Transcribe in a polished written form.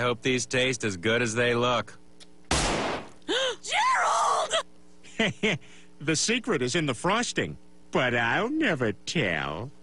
hope these taste as good as they look. Gerald! The secret is in the frosting, but I'll never tell.